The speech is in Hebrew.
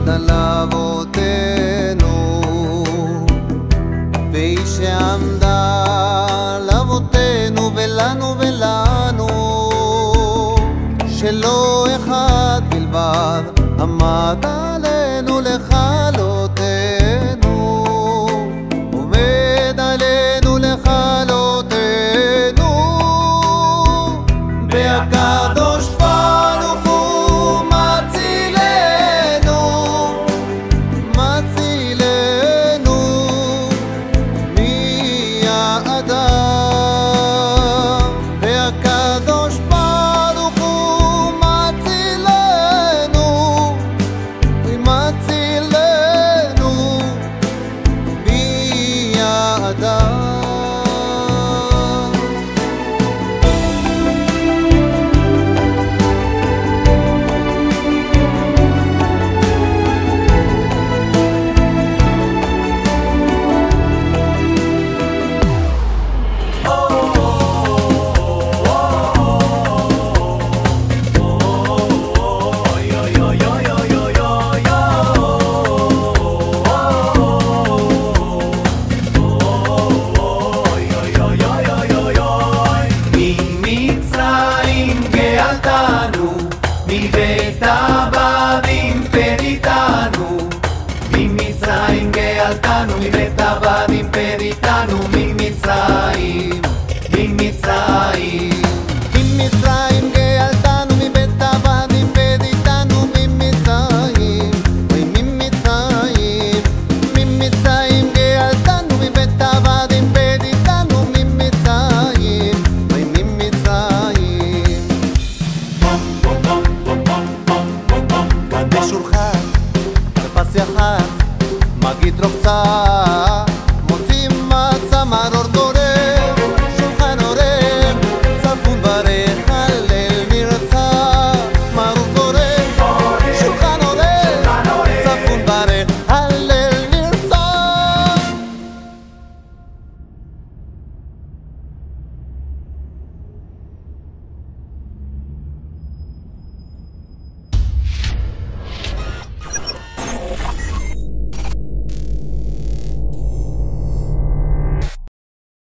על אבותינו, והיא שעמדה לאבותינו ולנו שלא אחד בלבד עמד עלינו לכלותנו, עומד עלינו לכלותנו, והקדוש ברוך הוא מצילנו, מצילנו מהאדם, והקדוש ברוך הוא מצילנו, מצילנו מהאדם. מבית עבדים פריתנו, ממצרים גאלתנו, מבית עבדים פריתנו, ממצרים.